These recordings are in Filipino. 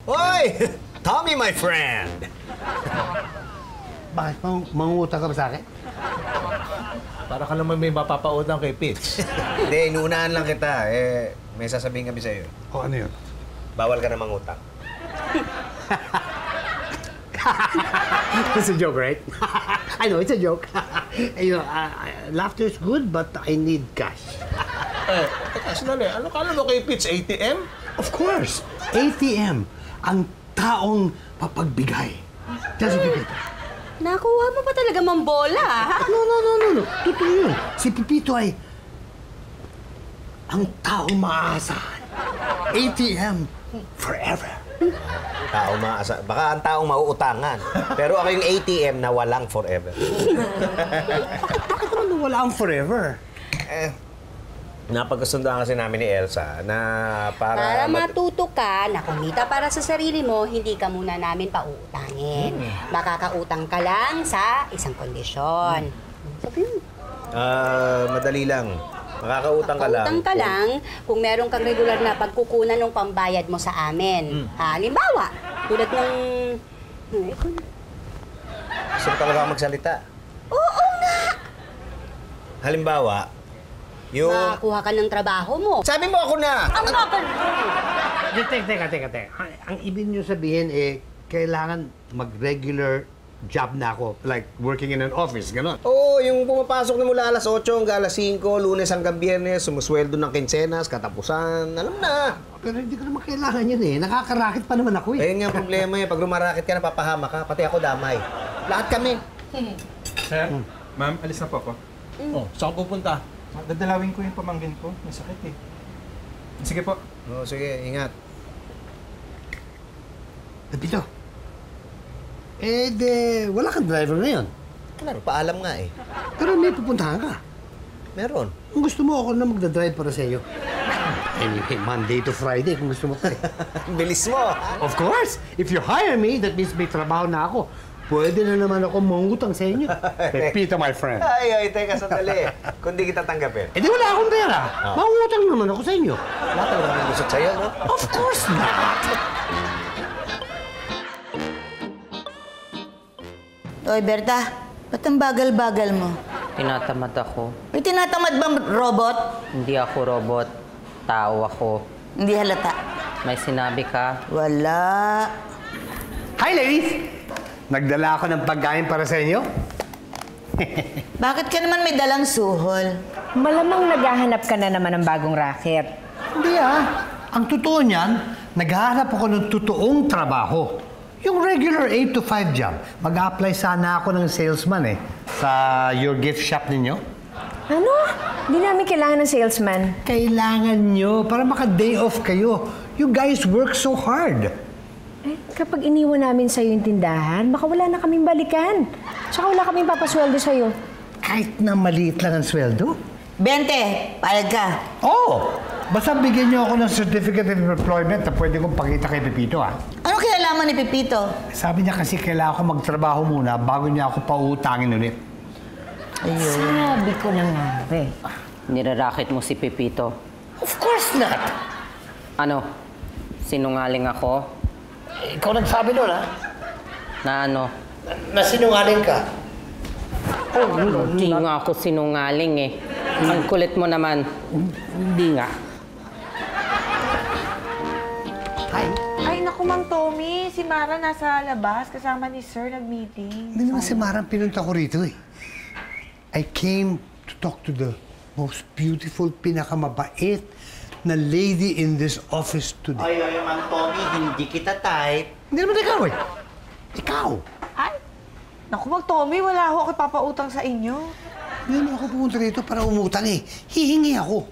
Hoy! Tommy, my friend! Bakit? Mangungutang ka ba sa akin? Para ka naman may mapapautang kay Pitch. Hindi, inuunahan lang kita. May sasabihin kami sa'yo. O, ano yun? Bawal ka na mangutang. It's a joke, right? I know, it's a joke. You know, laughter is good, but I need cash. Sandali, ano ka mo kay Pitch? ATM? Of course! ATM, ang taong papagbigay. Just Pepito. Nakuha mo pa talaga mambola, ha? No. Totoo yun. Si Pepito ay ang taong maaasahan. ATM forever. Taong maasa. Baka ang taong mauutangan. Pero ako yung ATM na walang forever. Bakit naman wala ang forever? Napagkasundoan kasi namin ni Elsa na Para matuto ka na kumita para sa sarili mo, hindi ka muna namin pauutangin. Makakautang ka lang sa isang kondisyon. Madali lang. Makakautang ka lang. Utang ka lang kung meron kang regular na pagkukunan ng pambayad mo sa amin. Halimbawa, tulad ng... Gusto mo talaga magsalita? Oo nga! Halimbawa, yung... Makakuha ka ng trabaho mo. Sabi mo ako na! Ang bakal! Teka. Ang ibig niyo sabihin, kailangan mag-regular job na ako. Like, working in an office, gano'n. Oo, yung pumapasok na mula alas 8 hanggang alas 5, Lunes hanggang Biyernes, sumusweldo ng kinsenas, katapusan, alam na. Pero hindi ko naman kailangan yun Nakakarakit pa naman ako Ayun nga ang problema pag rumarakit ka, napapahama ka, pati ako damay. Lahat kami. Sir, ma'am, alis na po ako. Oh, saan ka pupunta? Dadalawin ko yung pamangkin ko. May sakit eh. Sige po. Oo, sige, ingat. Pepito, wala kang driver ngayon. Claro, paalam nga eh. Pero may pupuntahan ka. Meron. Kung gusto mo, ako na magdadrive para sa iyo. Anyway, Monday to Friday, kung gusto mo. Bilis mo. Of course! If you hire me, that means may trabaho na ako. Pwede na naman ako mangutang sa inyo. Pepito, my friend. Ay, teka, sandali. Kung di kita tanggapin. Di wala akong pera. Mangutang naman ako sa inyo. Wala talaga naman gusto sa'yo, no? Of course not! Oy, Berta, ba't ang bagal-bagal mo? Tinatamad ako. May tinatamad bang robot? Hindi ako robot. Tao ako. Hindi halata. May sinabi ka? Wala. Hi, ladies! Nagdala ako ng pagkain para sa inyo. Bakit ka naman may dalang suhol? Malamang naghahanap ka na naman ng bagong racket. Hindi Ang totoo niyan, naghahanap ako ng totoong trabaho. Yung regular 8 to 5 job. Mag-a-apply sana ako ng salesman sa your gift shop ninyo. Ano? Hindi namin kailangan ng salesman. Kailangan nyo para maka-day off kayo. You guys work so hard. Kapag iniwan namin sa'yo yung tindahan, baka wala na kaming balikan. Tsaka wala kaming papasweldo sa'yo. Kahit na maliit lang ang sweldo? 20, payag ka. Oo! Basta bigyan niyo ako ng certificate of employment na pwede kong pakita kay Pepito, Ano kinalaman ni Pepito? Sabi niya kasi kailangan ko magtrabaho muna bago niya ako pautangin ulit. Ayun. Sabi ko na nga, Nirarakit mo si Pepito. Of course not! Ano? Sinungaling ako? Ikaw nagsabi nun, Na ano? Na sinungaling ka. Hindi nga ako sinungaling Ang kulit mo naman. Hindi nga. Hi. Ay, naku, Mang Tommy. Si Mara nasa labas kasama ni Sir nag-meeting. Hindi naman si Marang pinunta ko rito I came to talk to the most beautiful, pinakamabait na lady in this office today. Ay, Mang Tommy, hindi kita type. Hindi naman ikaw Ikaw. Ay, naku, Mang Tommy, wala ako papautang sa inyo. Hindi naman ako pumunta rito para umutang Hihingi ako.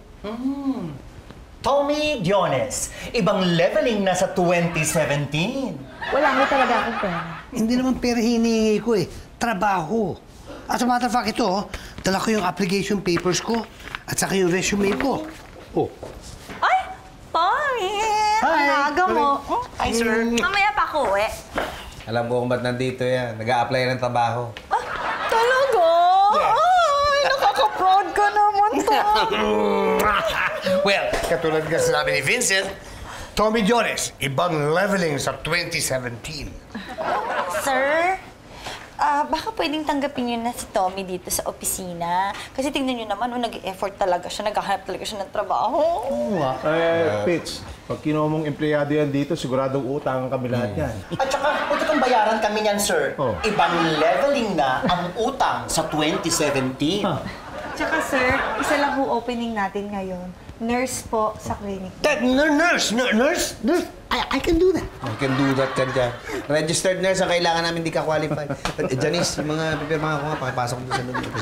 Tommy Diones, ibang leveling na sa 2017. Wala ko talaga akong pera. Hindi naman pera hinihingi ko Trabaho. As a matter of fact, ito, dala ko yung application papers ko at saka yung resume ko. Ay, Tommy! Hi! Ang aga mo. Hi, sir. Mamaya pa ako, Alam mo kung ba't nandito yan. Nag-a-apply ng trabaho. Talaga? Ay, nakaka-proud ka naman, Tommy. Well, katulad nga sinabi ni Vincent, Tommy Jones, ibang leveling sa 2017. Sir, baka pwedeng tanggapin niyo na si Tommy dito sa opisina. Kasi tingnan niyo naman, nag-effort talaga siya, naghahanap talaga siya ng trabaho. Oo nga. Pitch, pag kinuha mong empleyado yan dito, siguradong utang kami lahat yan. At saka, pwede kang bayaran kami niyan, sir. Oh. Ibang leveling na ang utang sa 2017. Tsaka sir, isa lang po opening natin ngayon. Nurse po sa clinic. Nurse! I can do that. I can do that ka dyan. Registered nurse ang kailangan namin, di ka qualified. Janice, yung mga pipirmahan ko nga, pakipasok ko doon sa loob.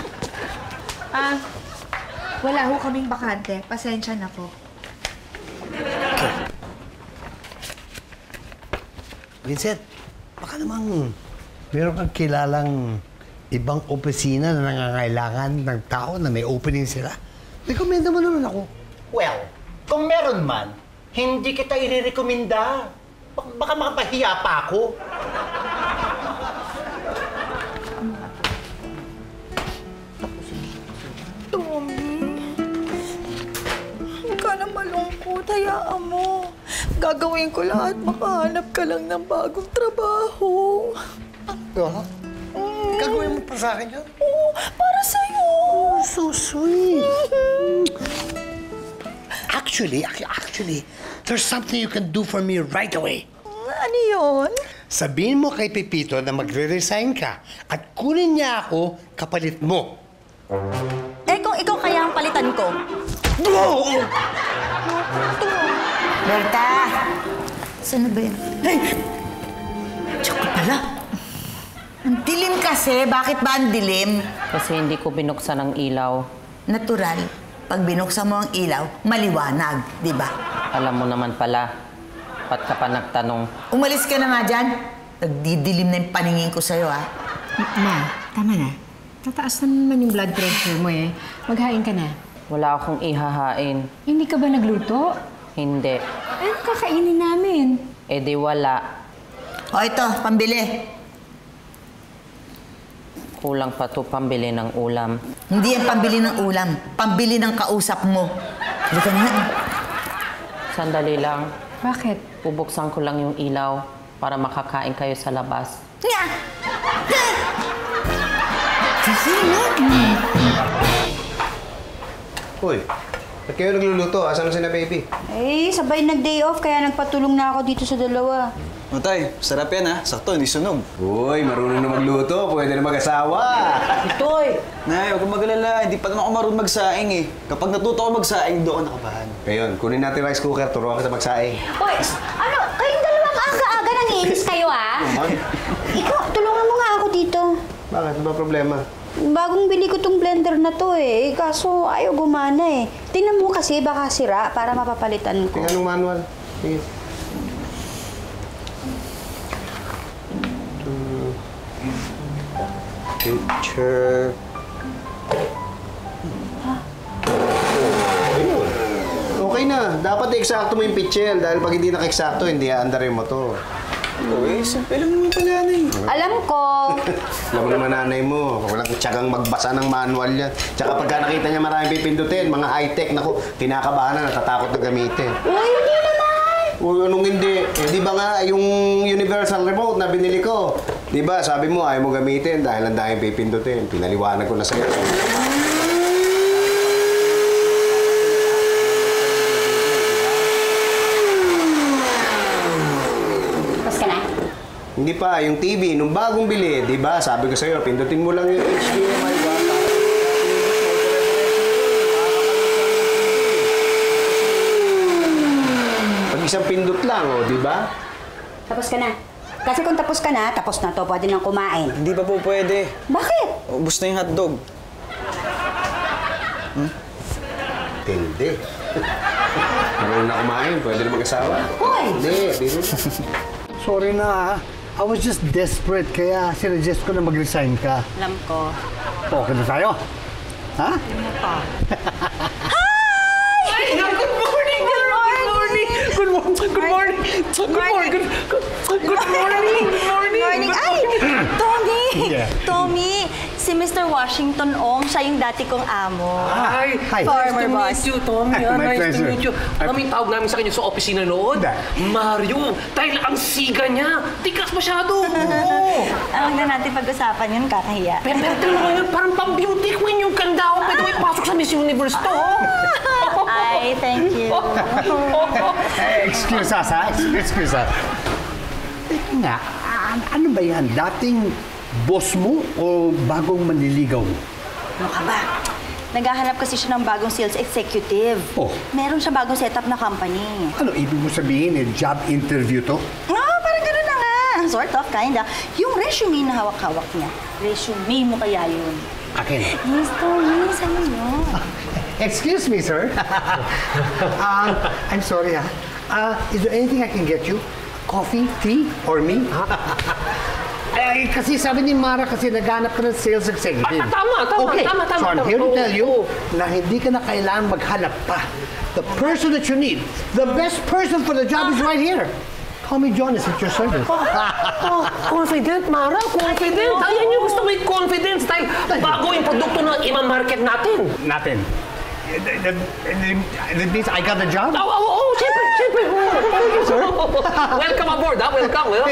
Wala ho kaming bakante. Pasensya na po. Vincent, baka namang meron kang kilalang ibang opisina na nangangailangan ng tao na may opening sila. Rekomenda mo naman ako. Well, kung meron man, hindi kita irerekomenda. Baka makapahiya pa ako. Tommy, huwag ka na malungkot. Hayaan mo. Gagawin ko lahat. Makahanap ka lang ng bagong trabaho. Oo? Gagawin mo pa sa akin yun? Oo, para sa'yo. So sweet. Actually, there's something you can do for me right away. Ano yun? Sabihin mo kay Pepito na magre-resign ka at kunin niya ako kapalit mo. Eh, kung ikaw kaya ang palitan ko. Berta! Saan na ba yan? Ay! Tsaka pala. Ang dilim kasi. Bakit ba ang dilim? Kasi hindi ko binuksan ang ilaw. Natural. Pag binuksan mo ang ilaw, maliwanag, di ba? Alam mo naman pala, ba't ka pa nagtanong? Umalis ka na nga dyan. Nagdidilim na yung paningin ko sa'yo, ha? Ma, tama na. Tataas na naman yung blood pressure mo eh. Maghain ka na. Wala akong ihahain. Hindi ka ba nagluto? Hindi. Ano kakainin namin? Eh di wala. O ito, pambili. Kulang pa to pambili ng ulam. Hindi yan pambili ng ulam. Pambili ng kausap mo. Hindi ka na. Sandali lang. Bakit? Bubuksan ko lang yung ilaw para makakain kayo sa labas. Nga! Sige na. Uy, ba't kayo nagluluto? Asan na si na baby? Eh, sabay nag-day off kaya nagpatulong na ako dito sa dalawa. Tay, sarap yan ha. Sakto, hindi sunog. Uy, marunong na magluto. Pwede na mag-asawa. Toy! Nay, huwag kang mag-alala. Hindi pa naman ako marunong magsaing eh. Kapag natuto ako magsaing, doon ako nakabahan. Ngayon, kunin natin rice cooker. Turuan kita magsaing. Hoy, ano? Kayong dalawang aga-aga nangiinis kayo, ah? Ikaw, tulungan mo nga ako dito. Bakit? Ano ba problema? Bagong bili ko tong blender na to eh. Kaso ayaw gumana eh. Tingnan mo kasi baka sira para mapapalitan ko. Tingnan ng manual. Sige. Picture. Okay na. Dapat eksakto mo yung picture. Dahil pag hindi naka-eksakto, hindi aandarin mo to. Uy, simple lang naman pala nanay. Alam ko. Alam mo naman nanay mo. Walang tiyagang magbasa ng manual yan. Tsaka pagka nakita niya maraming pipindutin, mga high-tech, naku, kinakabahan na, natatakot na gamitin. Uy, hindi naman. Uy, anong hindi? Eh, di ba nga yung universal remote na binili ko? Di ba, sabi mo, ayaw mo gamitin dahil ang daming pipindutin. Pinaliwanag ko na sa'yo. Hindi pa, yung TV, nung bagong bili, di ba? Sabi ko sa'yo, pindutin mo lang yung HDMI ba? Pag isang pindot lang, oh, di ba? Tapos ka na. Kasi kung tapos ka na, tapos na to, pwede nang kumain. Hindi pa po pwede. Bakit? Ubus na yung hotdog. Hindi. Marunong na kumain, pwede na mag-asawa. Hoy! Hindi. Sorry na, I was just desperate, kaya sinuggest ko na mag-resign ka. Alam ko. Okay na tayo? Ha? Hi! Good morning! Good morning! Good morning! Good morning! Good morning! Good morning! Good morning! Ay! Tommy! Yeah. Tommy! Si Mr. Washington Ong, siya yung dati kong amo. Hi! Former Nice boss. to meet you, Tommy. My Nice pleasure. to meet you. Alam mo yung tawag namin sa kanya sa opisina noon? Mario! Dahil ang siga niya, tikas masyado. Huwag na natin pag-usapan yun, kakahiya. Pero tingnan mo yun, parang pang-beauty queen yung ganda. Pwede mo ipasok sa Miss Universe to. Ay, thank you. Excuse us, ha? Excuse us. Teka nga, ano ba yan? Dating boss mo o bagong manliligaw mo? Ano ka ba? Naghahanap kasi siya ng bagong sales executive. Oh. Meron siya bagong setup na company. Ano, ibig mo sabihin, job interview to? Parang gano'n na nga. Sort of, kinda. Yung resume na hawak-hawak niya. Resume mo kaya yun. Akin. Yes, Tommy. Sa'yo yun. Excuse me, sir. I'm sorry, ha? Is there anything I can get you? Coffee, tea, or me? Kasi sabi ni Mara kasi naghanap ka ng sales executive. Tama. Okay, so I'm here to tell you na hindi ka na kailangan maghanap pa. The person that you need, the best person for the job is right here. Call me Jonas at your service. Confident, Mara. Confident. Ayan yung gusto mo yung confidence dahil bago yung produkto na ima-market natin. That means I got the job? Oo, siyempre. Thank you, sir. Welcome aboard, ha? Welcome.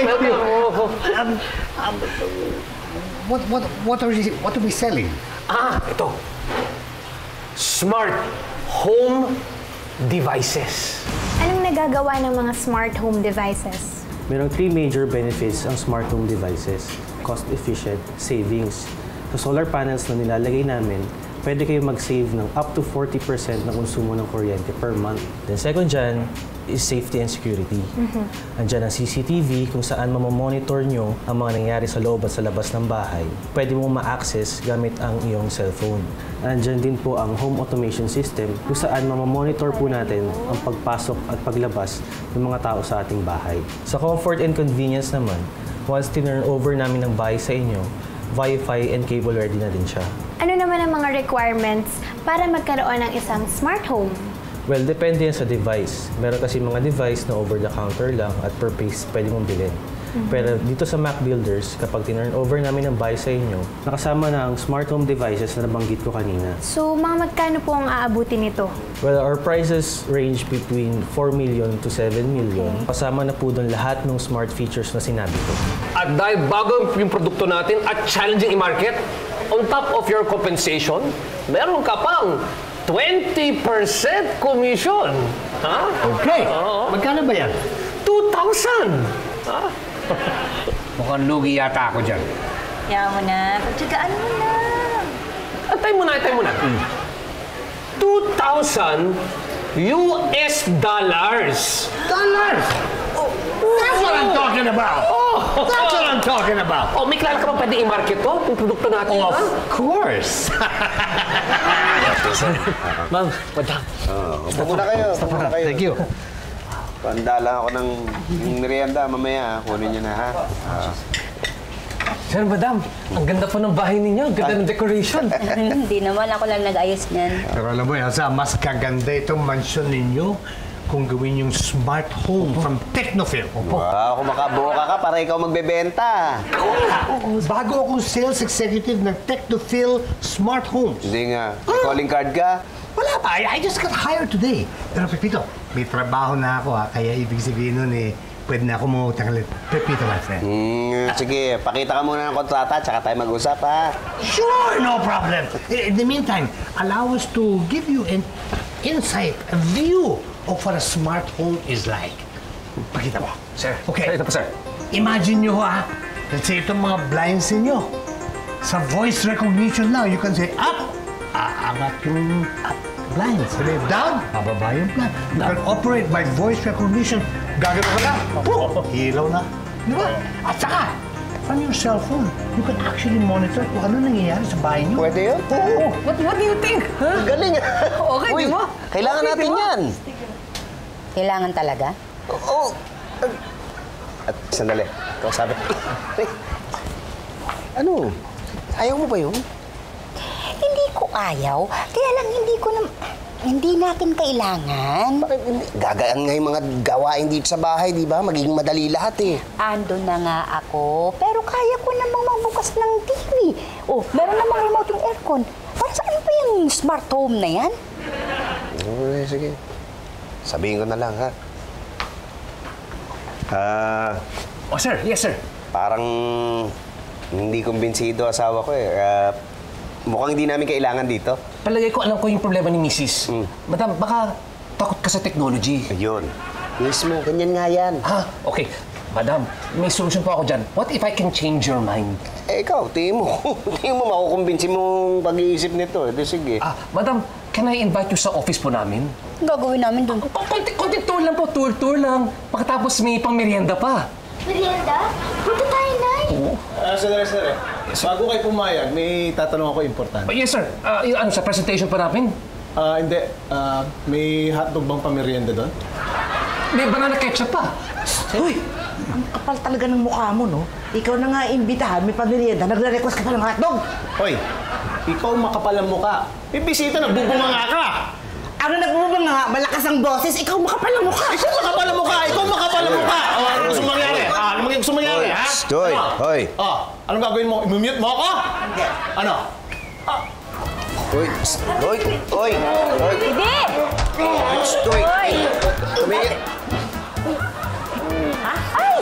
What are we selling? Ito. Smart home devices. Anong nagagawa ng mga smart home devices? Merong 3 major benefits ang smart home devices. Cost-efficient, savings. Sa solar panels na nilalagay namin, pwede kayo mag-save ng up to 40% ng konsumo ng kuryente per month. Then second dyan is safety and security. Andyan ang CCTV kung saan mamamonitor nyo ang mga nangyari sa loob at sa labas ng bahay. Pwede mo ma-access gamit ang iyong cellphone. Andyan din po ang home automation system kung saan mamamonitor po natin ang pagpasok at paglabas ng mga tao sa ating bahay. Sa comfort and convenience naman, once tinurn over namin ang bahay sa inyo, Wi-Fi and cable ready na din siya. Ano naman ang mga requirements para magkaroon ng isang smart home? Well, depende yan sa device. Meron kasi mga device na over-the-counter lang at per piece pwede mong bilhin. Pero dito sa Mac Builders, kapag tinurn over namin ang bahay sa inyo, nakasama na ang smart home devices na nabanggit ko kanina. So, mga magkano po ang aabutin nito? Well, our prices range between 4 million to 7 million. Kasama na po doon lahat ng smart features na sinabi ko. At dahil bago yung produkto natin at challenging i-market, on top of your compensation, meron ka pang 20% commission. Ha? Okay. Magkano ba yan? 2,000. Ha? Mukhang lugi yata ako dyan. Kaya mo na. Pagtsagaan mo na. Antay mo na. 2,000 US dollars. Dollars? That's what I'm talking about! That's what I'm talking about! May klaro ka ba pwede i-market to? Yung produkto natin, Of course! Ma'am, madam. Upo muna kayo. Thank you. Pandala ako ng merienda mamaya. Kunin niyo na, ha? Sir, madam, ang ganda po ng bahay ninyo. Ganda ng decoration. Hindi naman, ako lang nag-ayos niyan. Pero alam mo, Elsa, mas kaganda itong mansion ninyo kung gawin yung smart home from Technofil. Wow, kung makabuka ka para ikaw magbebenta. Bago akong sales executive ng Technofil Smart Homes. Hindi nga. May calling card ka? Wala pa. I just got hired today. Pero Pepito, may trabaho na ako, ha? Kaya ibig sabihin nun pwede na ako mangutang ulit. Pepito, my friend. Sige, pakita ka muna ng kontrata, tsaka tayo mag-usap, ha? Sure, no problem. In the meantime, allow us to give you an insight, a view of what a smart home is like. Pakita mo. Sir, Okay. ito po, sir. Imagine nyo, ha? Let's say itong mga blinds ninyo. Sa voice recognition lang, you can say, up, aangat yung up blinds. Sabi, down, bababa yung blind. You can operate by voice recognition. Gagano ka lang, hilaw na. Di ba? At saka, from your cellphone, you can actually monitor kung ano nangyayari sa bahay nyo. Pwede yun? Oo. What do you think? Huh? Galing. Okay, di ba? Kailangan Okay, natin di ba? yan. Kailangan talaga? Oo. At sandali, ikaw sabi. Ano? Ayaw mo ba yun? Hindi ko ayaw. Kaya lang hindi ko na... Hindi natin kailangan. Gagaan nga yung mga gawain dito sa bahay, di ba? Magiging madali lahat eh. Ando na nga ako, pero kaya ko namang magbukas ng TV. Oh, meron namang remote yung aircon. Para saan pa yung smart home na yan? Sige. Sabihin ko na lang, ha? Sir. Yes, sir. Parang hindi kumbinsido asawa ko eh. Mukhang hindi namin kailangan dito. Palagay ko alam ko yung problema ni Mrs. Madam, baka takot ka sa technology. Ayun. Mismo, ganyan nga yan. Okay. Madam, may solusyon po ako dyan. What if I can change your mind? Ikaw, tingin mo. Tingin mo, makukumbinsi mong pag-iisip nito. Sige. Madam, can I invite you sa office po namin? Gagawin namin doon. Konti tour lang po, tour lang. Pagkatapos may pang merienda pa. Merienda? Punta tayo, Nay. Sandali. Bago kayo pumayag, may tatanong ako importante. Yes, sir. Sa presentation pa namin? Hindi. May hotdog bang pamerienda doon? May banana ketchup pa. Uy! Ang kapal talaga ng mukha mo, no? Ikaw na nga imbitahan, may pamerienda, nagre-request ka pa ng hotdog! Hoy! Ikaw makapal ang mukha. May bisita, nagbubunganga ka! Ano nagbubunganga? Malakas ang boses, ikaw makapal ang mukha! Ikaw makapal ang mukha! Ikaw makapal ang mukha! Ano gusto mangyari? Ano gusto mangyari, ha? Joy! Hoy! Anong gagawin mo? I-mute mo ako? Hindi. Ano? Hoy! Hindi! Hoy! Tumigil! Ay!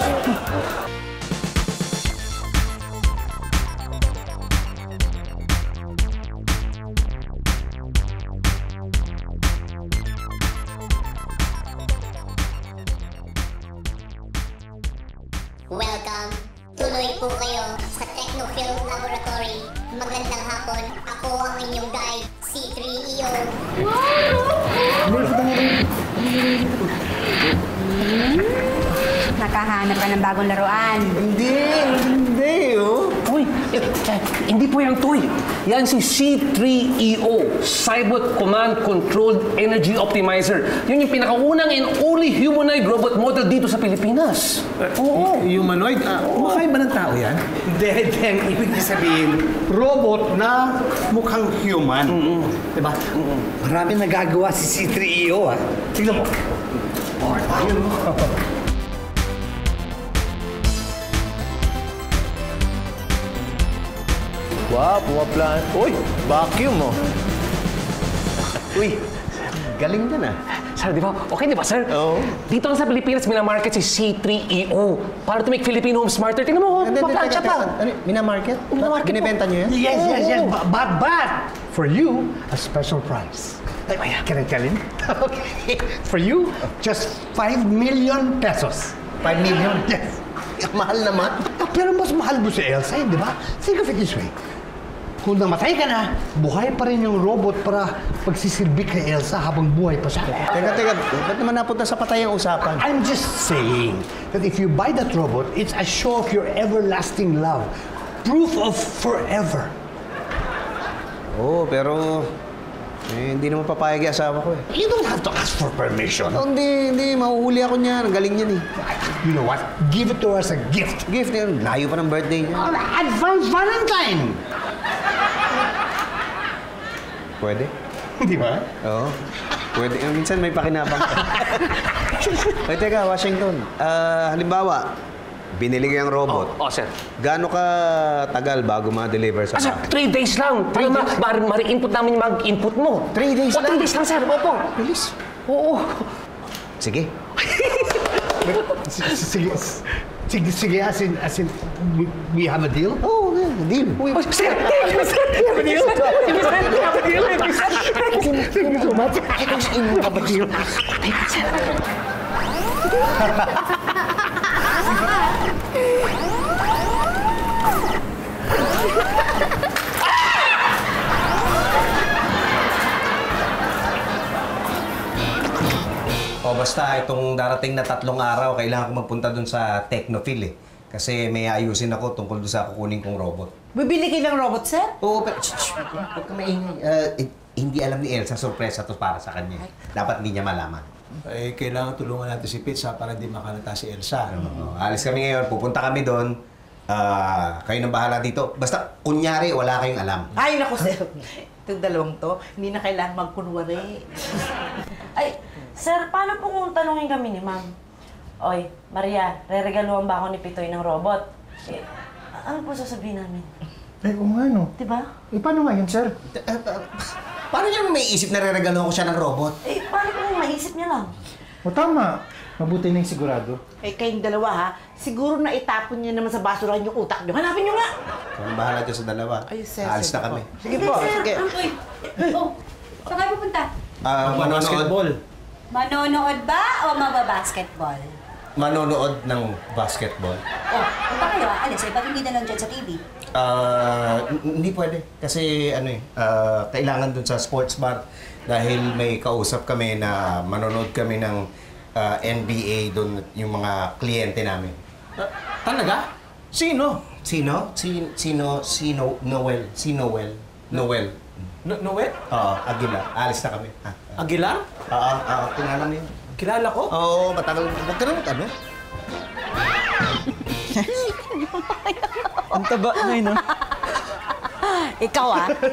Welcome! Tuloy po kayo sa Technofilm Laboratory. Magandang hapon. Ako ang inyong guide, C3EO. Nakahanap ka ng bagong laruan. Hindi, oh. Uy, hindi po yung toy. Yan si C3EO, Cybot Command Controlled Energy Optimizer. Yun yung pinakaunang and only humanoid robot model dito sa Pilipinas. Humanoid? Kumakain ba ng tao yan? Hindi. Ibig sabihin, robot na mukhang human. Diba? Marami nagagawa si C3EO, ha? Tignan mo. Ayun mo. Wow, pumaplan. Uy, vacuum mo. Uy, galing din ah. Sir, di ba? Okay, di ba, sir? Oo. Dito lang sa Pilipinas, minamarket si C3EO para to make Filipino home smarter. Tingnan mo, paplansya pa. Ano, minamarket? Minamarket Binibenta niyo yan? Yes. But, for you, a special price. Can I tell him? Okay. For you, just 5 million pesos. 5 million? Yes. Mahal naman. Pero mas mahal mo si Elsa, di ba? Think of it this way. Kung namatay ka na, buhay pa rin yung robot para pagsisilbi kay Elsa habang buhay pa siya. Teka. Ba't naman napunta sa patay ang usapan? I'm just saying that if you buy that robot, it's a show of your everlasting love. Proof of forever. Pero hindi naman papayag yung asawa ko eh. You don't have to ask for permission. Hindi. Mahuhuli ako niyan. Ang galing niyan eh. You know what? Give it to her as a gift. Gift yun. Layo pa ng birthday niya. Advance Valentine! Pwede? Di ba? Oo. Pwede. Minsan may pakinabang. Ay, teka, Washington. Halimbawa, binili ko yung robot. Sir. Gaano ka tagal bago ma-deliver sa Sir, 3 days lang. Para ma-input namin yung mag-input mo. 3 days lang? 3 days lang, sir. Opo. Bilis. Oo. Sige. Sige, as in, we have a deal? Oh, deal. Sir, we have a deal. Thank you so much. We have a deal. Basta itong darating na 3 araw, kailangan ko magpunta dun sa Technofil eh. Kasi may ayusin ako tungkol dun sa kukunin kong robot. Bibili kayo ng robot, sir? Oo, pero huwag ka maingay. Hindi alam ni Elsa, sorpresa to para sa kanya. Dapat hindi niya malaman. Kailangan tulungan natin si Pizza para hindi makalata si Elsa. Alis kami ngayon, pupunta kami doon. Kayo nang bahala dito. Basta, kunyari, wala kayong alam. Ay, naku, sir. Itong dalawang to, hindi na kailangan magkunwari. Ay, sir, paano po kung tanungin kami ni ma'am? Oy, Maria, re-regaluhan ba ako ni Pitoy ng robot? Eh, ano po sasabihin namin? Eh, kung ano? Diba? Eh, paano nga yun, sir? Paano niya may isip na re-regalo ko siya ng robot? Eh, paano kung maisip niya lang? O tama. Mabuti na yung sigurado. Eh, kayong dalawa ha, siguro na itapon niyo naman sa basurahan yung utak niyo. Hanapin niyo nga! Kung bahala dyan sa dalawa. Ay, sir, Aalis sige na kami. po. Sige po, sige. Oh, saan kayo pupunta? Basketball. Manonood ba o mababasketball? Manonood ng basketball. Oh, punta kayo. Alis, eh, ba't hindi na lang dyan sa TV? Hindi pwede. Kasi kailangan dun sa sports bar dahil may kausap kami na manonood kami ng NBA dun yung mga kliyente namin. Talaga? Sino? Sino? Noel. Si Noel. Noel. Noel? Oo, Aguilar. Alis na kami. Aguilar? Oo, kilala mo yun. Kilala ko? Oo, matagal. Huwag ka na ano? Ang taba ngayon, no? Ikaw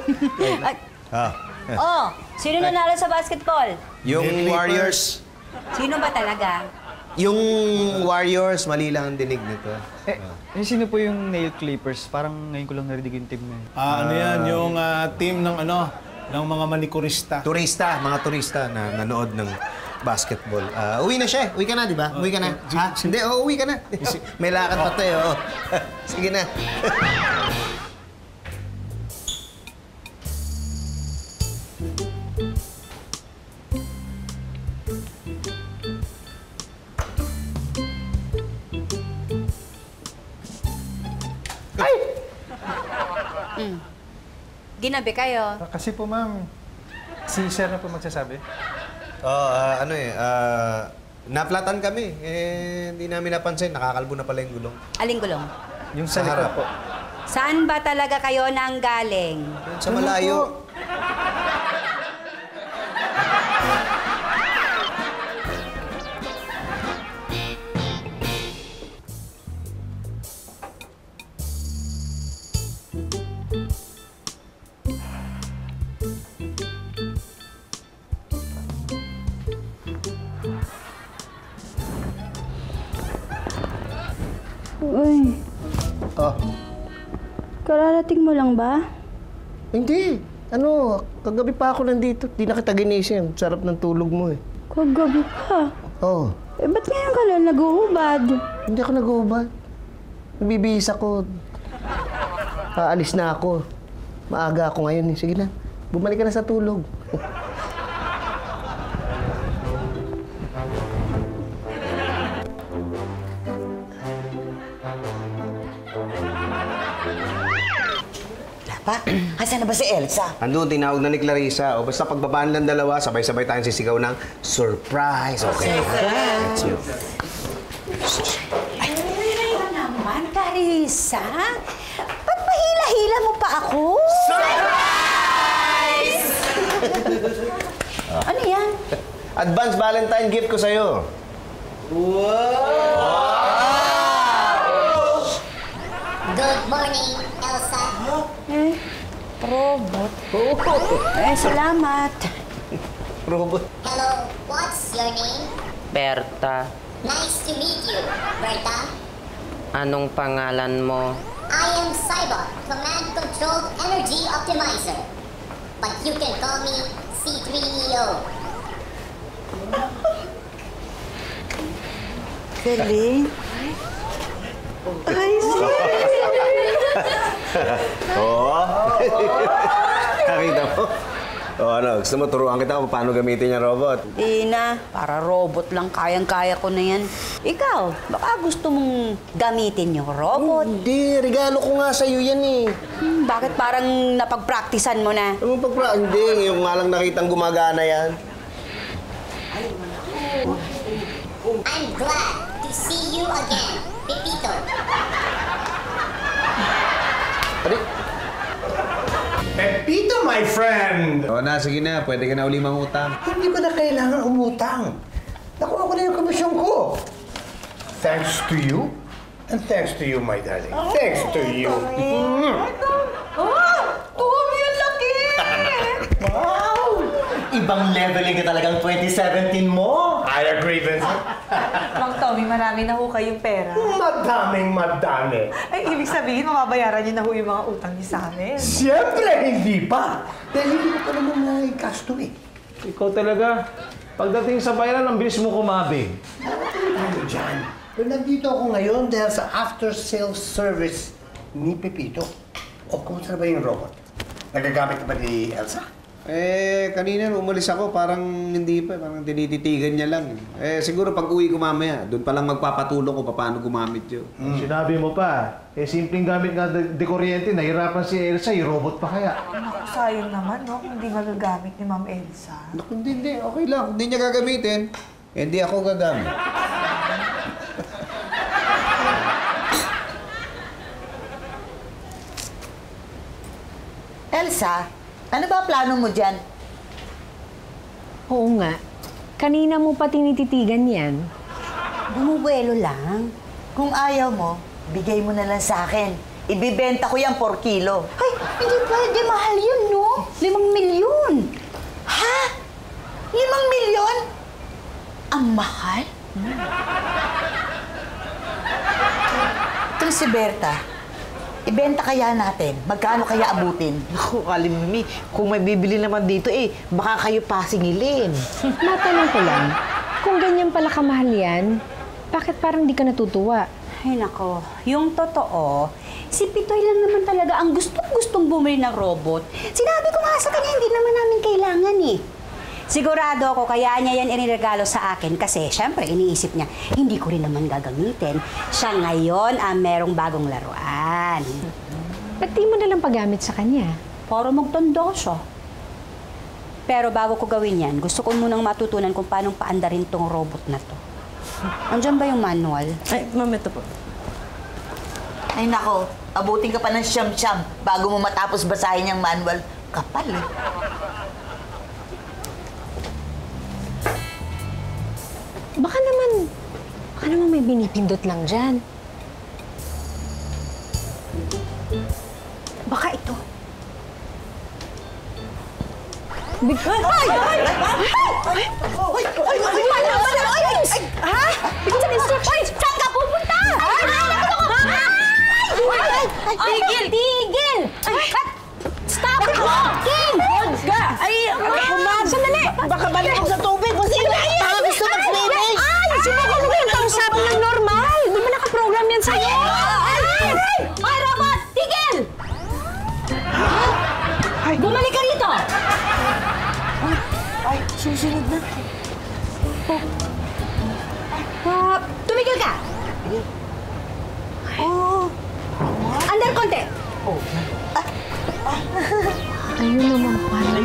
Oh, sino nanalo sa basketball? Yung Warriors. Sino ba talaga? Yung Warriors, mali lang ang dinig nito. Sino po yung nail clippers? Parang ngayon ko lang narinig yung team na yun. Ano yan? Yung team ng ng mga manikurista. Mga turista na nanood ng basketball. Uwi na siya. Uwi ka na, di ba? Uwi ka na. Ha? Hindi, uwi ka na. May lakad pa tayo. Sige na. Ginabi kayo. Kasi po, ma'am, si sir na po magsasabi. Naplatan kami. Hindi namin napansin. Nakakalbo na pala yung gulong. Aling gulong? Yung sa likod po. Saan ba talaga kayo nang galing? Sa malayo. Uy. Kararating mo lang ba? Hindi. Kagabi pa ako nandito. Di na kita ginising. Sarap ng tulog mo eh. Kagabi pa? Oo. Eh, ba't ngayon ka lang nag-uubad? Hindi ako nag-uubad. Nagbibihis ako. Aalis na ako. Maaga ako ngayon eh. Sige na. Bumalik ka na sa tulog. Pa, asan na ba si Elsa? Andun, tinawag na ni Clarissa. O basta pagbabaan lang dalawa, sabay-sabay tayong sisigaw ng surprise. Okay? That's you. Ay, naman, Clarissa? Ba't mahila-hila mo pa ako? Surprise! Ano yan? Advance Valentine gift ko sa'yo. Good morning, Elsa. Robot. Salamat. Robot. Hello, what's your name? Berta, Nice to meet you, Berta. anong pangalan mo? I am Cyber, Command Controlled Energy Optimizer. But you can call me C3EO. Galing. Ay, Oo. Nakita mo? Gusto mo turuan kita kung paano gamitin yung robot? Di na, para robot lang, kayang-kaya ko na yan. Ikaw, baka gusto mong gamitin yung robot? Hindi, regalo ko nga sa'yo yan eh. Bakit parang napag-practicean mo na? Hindi, yung nga lang nakitang gumagana yan. I'm glad to see you again, Pepito. Pepito, my friend! Sige na. Pwede ka na uli mangutang. Hindi ko na kailangan umutang. Nakuha ko na yung komisyon ko. Thanks to you, and thanks to you, my darling. Thanks to you. Tuwag yung laki! ibang leveling ka talagang 2017 mo. I agree, Vincent. Mang Tommy, marami na ho kayong pera. Madami. Ay, ibig sabihin, mababayaran niyo na ho yung mga utang niyo sa amin. Siyempre, hindi pa. Dahil hindi mo pa naman na-i-cash to eh. Ikaw talaga. Pagdating sa bayaran, ang bilis mo kumabig. Ano dyan? Pero nandito ako ngayon dahil sa after-sales service ni Pepito. O, kumusta na ba yung robot? Nagagamit ka ba ni Elsa? Kanina umalis ako, parang hindi pa, parang tinititigan niya lang. Siguro pag uwi ko mamaya, doon pa lang magpapatulong ko paano gumamit yun. Sinabi mo pa, simpleng gamit nga de kuryente, nahirapan si Elsa, yung robot pa kaya. Naku, sayang naman, no? Kung hindi magagamit ni Ma'am Elsa. Naku, hindi. Okay lang. Kung hindi niya gagamitin, hindi ako gagamit. Elsa, ano ba plano mo dyan? Oo nga. Kanina mo pa tinititigan yan. Bumubuelo lang. Kung ayaw mo, bigay mo na lang sa akin. Ibibenta ko yan 4 kilo. Ay, hindi pwede. Mahal yun, no? 5 milyon. Ha? 5 milyon? Ang mahal? Ito si Berta. Ibenta kaya natin. Magkano kaya abutin? Naku, Mimi, kung may bibili naman dito baka kayo pasingilin. Matanong ko lang, kung ganyan pala kamahal yan, bakit parang di ka natutuwa? Ay nako, yung totoo, si Pitoy lang naman talaga ang gustong bumili ng robot. Sinabi ko nga sa kanya, hindi naman namin kailangan eh. Sigurado ako kaya niya yan iniregalo sa akin kasi syempre iniisip niya, hindi ko rin naman gagamitin. Siya ngayon ang merong bagong laruan. Ba't di mo nalang paggamit sa kanya? Para magtondo siya. Pero bago ko gawin yan, gusto ko munang matutunan kung paano paandarin tong robot na to. Andiyan ba yung manual? Ay, ma'am, ito po. Ay nako, abutin ka pa ng siyam-siyam bago mo matapos basahin yung manual. Kapal eh. Baka naman may binipindot lang dyan. Baka ito. Ha? Bigyan ng instructions! Saan ka pupunta? Tigil! Tigil! Stop it! King! Ay, ma'am! Sandali! Baka balik ako sa tubig! Baka gusto mag-swimming! Ay! Subukan mo yung kausapin ng normal! Di ba nakaprogram yan sa'yo? Ay, robot! Tigil! Bumalik ka rito! Ay, susunod na. Tumigil ka! Andar konti! Ayun naman pala.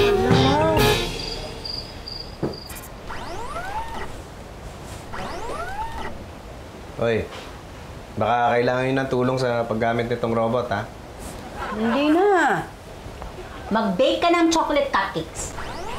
Hoy, baka kailangan nyo ng tulong sa paggamit nitong robot, ha? Hindi na. Mag-bake ka ng chocolate cupcakes.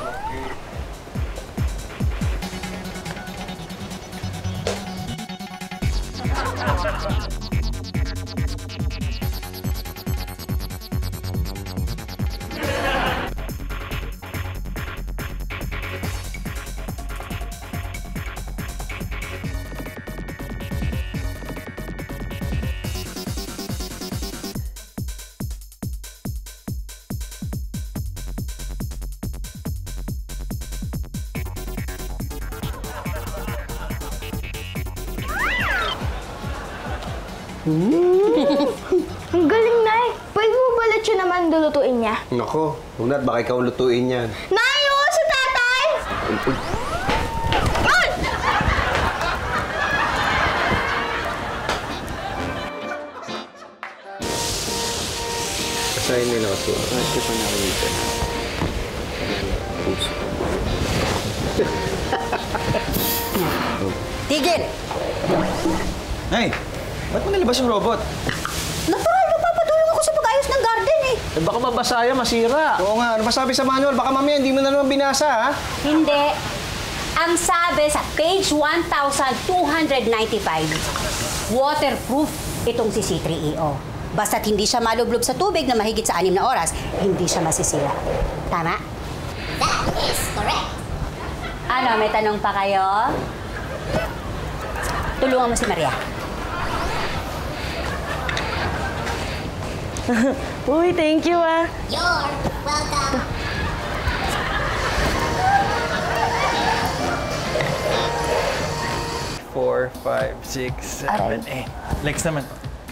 Ang galing, Nay. Pwede mo ba ulit yun naman lulutuin niya? Nako, unat baka ikaw lutuin yan. Nay, oo, si tatay! Ay! Kasayin nila ako. Ito pa na ako dito. Tigil! Nay, ba't mo nilabas yung robot? Natural, magpapatulong ako sa pag-ayos ng garden eh. Baka mabasa yan, masira. Oo nga, ano masabi sa manual? Baka mamaya hindi mo na naman binasa, ha? Hindi. Ang sabi sa page 1295, waterproof itong si C3EO. Basta't hindi siya malublob sa tubig na mahigit sa 6 na oras, hindi siya masisira. Tama? is correct. Ano, may tanong pa kayo? Tulungan mo si Maria. Uy, thank you ah. You're welcome. Four, 5, 6, 7, 8. Legs naman.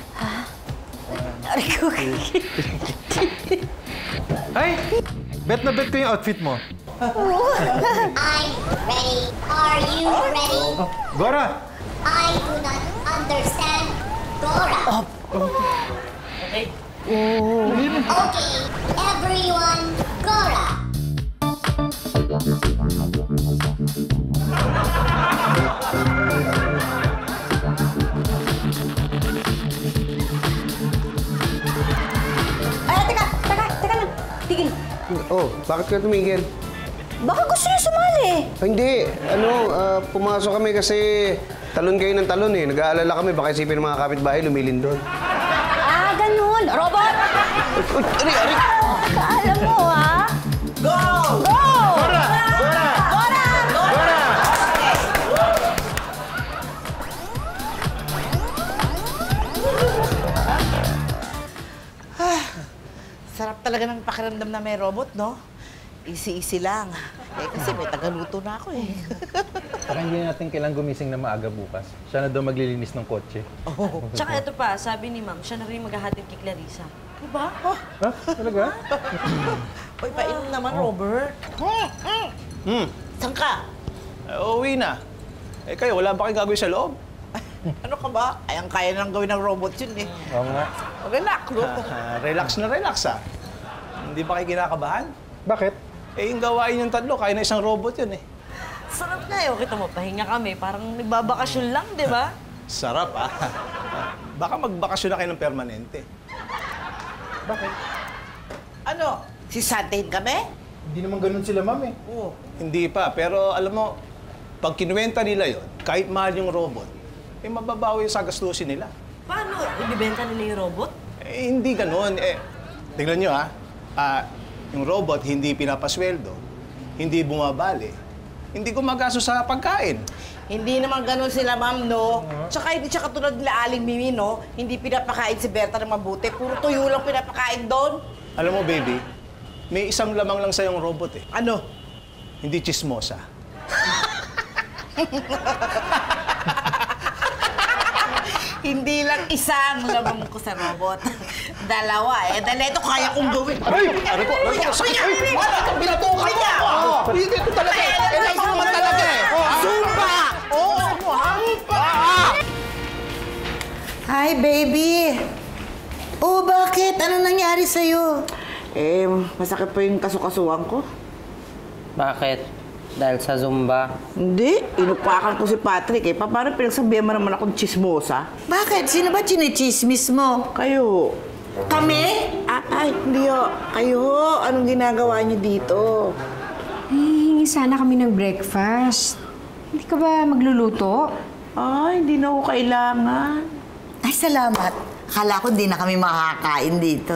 Ay! Bet na bet ko yung outfit mo. I'm ready. Are you ready? Gora! I do not understand. Gora. Okay. Okay, everyone, Gora. Ay, teka lang. Tigil. Oh, bakit ka tumigil? Baka gusto niyo sumali. Hindi. Pumasok kami kasi talon kayo ng talon eh. Nag-aalala kami, baka isipin ng mga kapitbahay, lumilin doon. Ah, ganun. Robot! Uy, ari! Alam mo, ha? Go! Go! Gora! Gora! Gora! Gora! Sarap talaga ng pakiramdam na may robot, no? Easy-easy lang. Kasi may tagaluto na ako eh. Saka hindi natin kailangang gumising na maaga bukas. Siya na daw maglilinis ng kotse. Oh. Tsaka ito pa, sabi ni ma'am, siya na rin maghahatid kay Clarissa. Diba? Ha? Talaga? Uy, painom naman, Robert. Saan ka? Uuwi na. Kayo, wala ba kayong gagawin sa loob? Ano ka ba? Kayang-kaya lang gawin ng robot yun eh. Oo nga. Relax, no? Relax na relax, Hindi ba kayo kinakabahan? Bakit? Yung gawain yung tatlo, kaya na isang robot yun eh. Sarap na eh. Kita mo, pahinga kami. Parang nagbabakasyon lang, di ba? Sarap, Baka magbakasyon na kayo ng permanente. Bakit? Ano? Sisantahin kami? Hindi naman ganun sila, ma'am eh. Oo. Hindi pa, pero alam mo, pag kinuwenta nila yon, kahit mahal yung robot, mababawi yung sagastusin nila. Paano? Ibibenta nila yung robot? Hindi ganun. Tingnan nyo yung robot hindi pinapasweldo, hindi bumabali, hindi gumagastos sa pagkain. Hindi naman ganun sila, ma'am, no? Tsaka hindi siya katulad nila Aling Mimi, no? Hindi pinapakain si Berta ng mabuti. Puro tuyo lang pinapakain doon. Alam mo, baby, may isang lamang lang sa yung robot eh. Ano? Hindi chismosa. Hindi lang isang lamang ko sa robot. Dalawa eh. Dahil ito kaya kong gawin. Ay! Ano po? Binatukan mo ako! Hindi ito talaga eh! Ito naman talaga eh! Zumba! Zumba! Hi, baby! Oh, bakit? Ano nangyari sa'yo? Masakit pa yung kasukasuan ko. Bakit? Dahil sa Zumba? Hindi. Inupakan ko si Patrick eh. Paano pinagsabihan mo naman akong chismosa? Bakit? Sino ba chinichismis mo? Kayo. Kami? Ay, hindi ho. Kayo. Anong ginagawa niyo dito? Hingi sana kami ng breakfast. Hindi ka ba magluluto? Ay, hindi na ako kailangan. Ay, salamat. Akala ko hindi na kami makakain dito.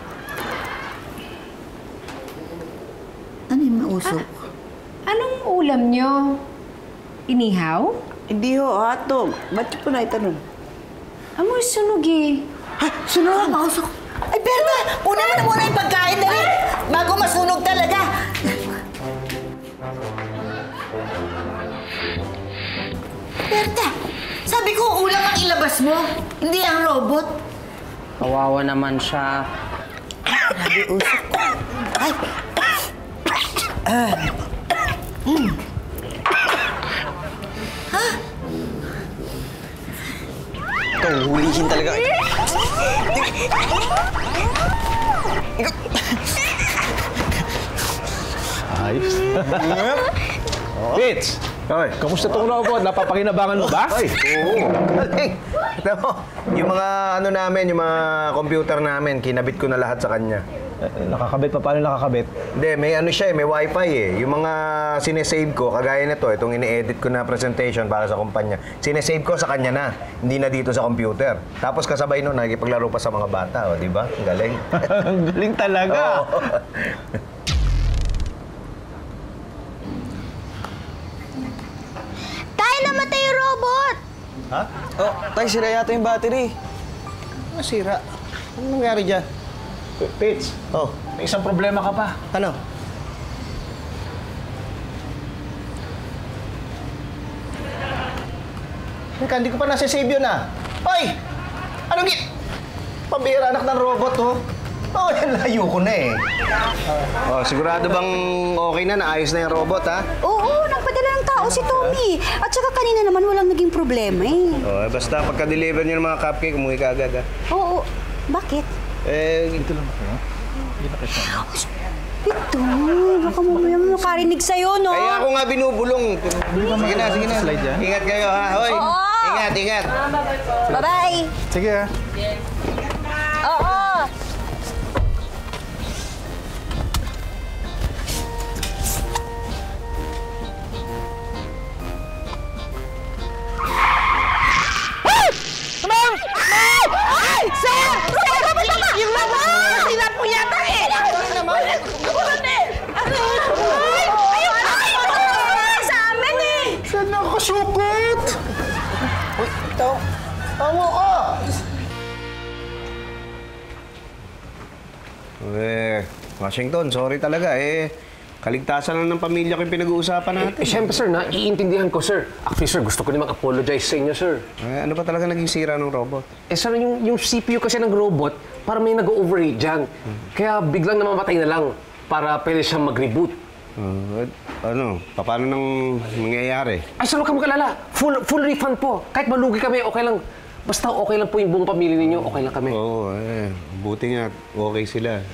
Ano yung mausok? Anong ulam nyo? Inihaw? Hindi ho, hotdog. Ba't po na itanong? Amoy sunog eh. Ha? Sunog? Mausok. Ay, Berta! Una mo na muna yung pagkain, dali! Bago masunog talaga! Berta! Sabi ko, ulam ang ilabas mo. Hindi ang robot. Kawawa naman siya. Grabe, usok ko. Ay! Ha? Ito, hulihin talaga. Ayos. Fitz! Kamusta itong robot? Napapakinabangan mo ba? Ay, oo. Galing. Alam mo, yung mga namin, yung mga computer namin, kinabit ko na lahat sa kanya. Nakakabit pa? Paano nakakabit? Hindi, may may wifi eh. Yung mga sinesave ko, kagaya nito, itong ini-edit ko na presentation para sa kumpanya, sinesave ko sa kanya na, hindi na dito sa computer. Tapos kasabay nun, nakikipaglaro pa sa mga bata, di ba? Galing. Galing talaga. Ha? Oh, tay, sira yata yung battery. Nasira. Ano nangyari dyan? Pits, may isang problema ka pa. Ano? Teka, hindi ko pa nasa-save yun Hoy! Anong pambira anak ng robot, layo ko na eh. Sigurado bang okay na, naayos na yung robot, Oo, nagpadala ng tao si Tommy. At saka kanina naman walang naging problema eh. Basta pagka-deliver niyo ng mga cupcake, umuwi ka agad, Oo, bakit? Ito lang ako. Hindi na kasi. Ito, baka mamaya makarinig sa'yo, no? Kaya ako nga binubulong. Sige na. Slide yan. Ingat kayo, Hoy! Oo! Ingat. Bye-bye! Sige, Oo! Ma'am! Ay! Sir! Dapat ba? Yung laman! Sinan po yata eh! Sa amin eh! Saan nakasukot? Uy, tawo ka! Washington, sorry talaga kaligtasan lang ng pamilya ko yung pinag-uusapan natin. Siyempre, sir, naiintindihan ko, sir. Actually, sir, gusto ko naman apologize sa inyo, sir. Ano pa talaga naging sira ng robot? Sir, yung CPU kasi ng robot, para may nag-overheat dyan. Kaya biglang namamatay na lang para pwede siyang mag-reboot. Paano nang mangyayari? Ay, sir, huwag ka mag-alala. Full refund po. Kahit malugi kami, okay lang. Basta okay lang po yung buong pamilya ninyo, okay lang kami. Oo, buti nga, okay sila.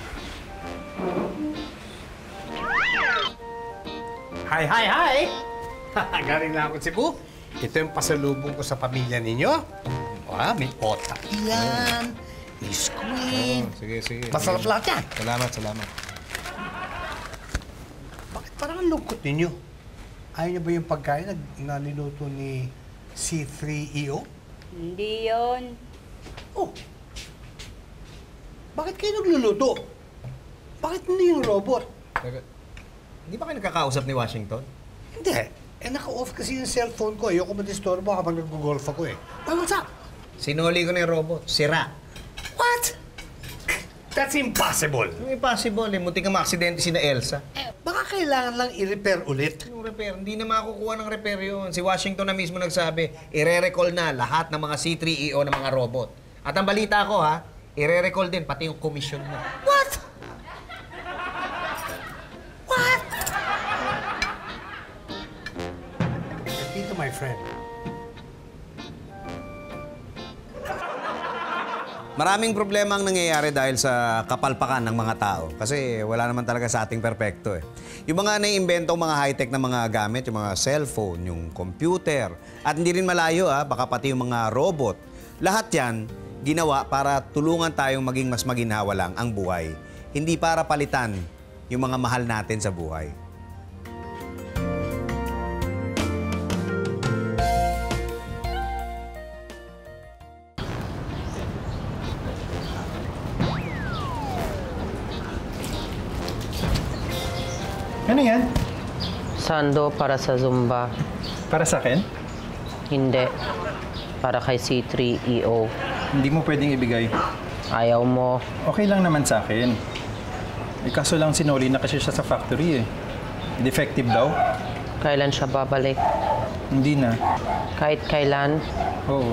Hi! Galing na ako Cebu. Ito yung pasalubong ko sa pamilya ninyo. May otak yan, may squid. Sige. Masarap lahat yan. Salamat. Bakit parang ang lungkot ninyo? Ayaw niyo ba yung pagkain na niluto ni C3EO? Hindi yun. Bakit kayo nagluluto? Bakit hindi yung robot? Hindi ba kayo nakakausap ni Washington? Hindi. Naka-off kasi yung cellphone ko. Ayoko madistorbo habang nag-golf ako What's up? Sinuli ko na yung robot. Sira. What? That's impossible. Impossible Munti ka ma-aksidente si na Elsa. Baka kailangan lang i-repair ulit. Yung repair, hindi na makukuha ng repair yun. Si Washington na mismo nagsabi, ire-recall na lahat ng mga C3EO ng mga robot. At ang balita ko ire-recall din pati yung komisyon mo. What? Pepito, my friend. Maraming problema ang nangyayari dahil sa kapalpakan ng mga tao. Kasi wala naman talaga sa ating perpekto Yung mga naiimbentong mga high-tech na mga gamit, yung mga cellphone, yung computer, at hindi rin malayo baka pati yung mga robot. Lahat yan, ginawa para tulungan tayong maging mas maginhawa lang ang buhay. Hindi para palitan yung mga mahal natin sa buhay. Ano yan? Sando para sa Zumba. Para sa akin? Hindi. Para kay C3EO. Hindi mo pwedeng ibigay. Ayaw mo. Okay lang naman sa akin. Kaso lang sinuli na kasi siya sa factory Defective daw. Kailan siya babalik? Hindi na. Kahit kailan? Oo.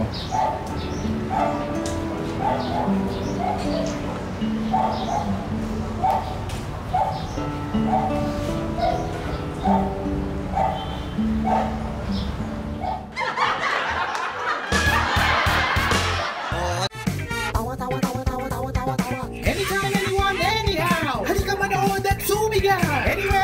Anytime, anyone, anyhow. Halika manood at sumigaw. Anywhere